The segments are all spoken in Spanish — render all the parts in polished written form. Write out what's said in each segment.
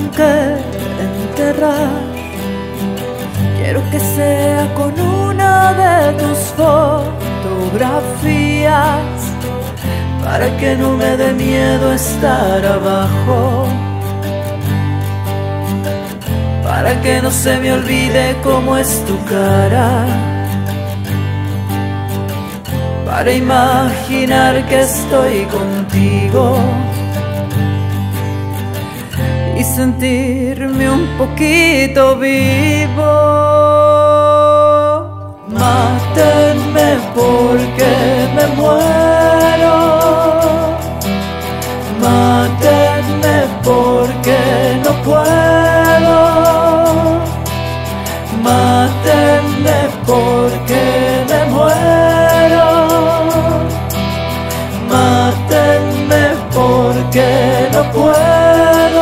que enterrar. Quiero que sea con una de tus fotografías, para que no me dé miedo estar abajo, para que no se me olvide cómo es tu cara, para imaginar que estoy contigo y sentirme un poquito vivo. Mátenme porque me muero, mátenme porque no puedo, mátenme porque me muero, mátenme porque no puedo.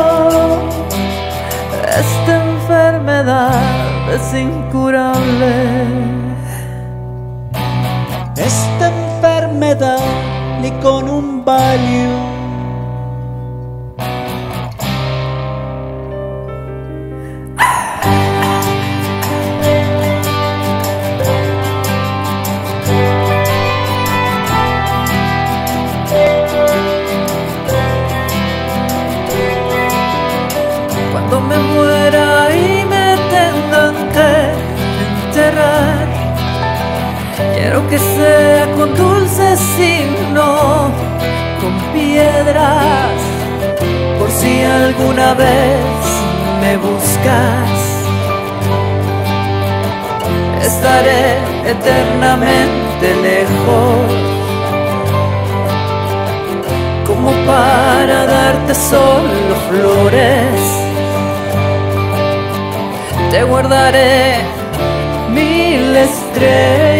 Esta enfermedad es incurable. Esta enfermedad ni con un Valium. Cuando me muera y me tengan que enterrar, quiero que sea con dulces y no con piedras. Por si alguna vez me buscas, estaré eternamente lejos, como para darte solo flores. Te guardaré 1000 estrellas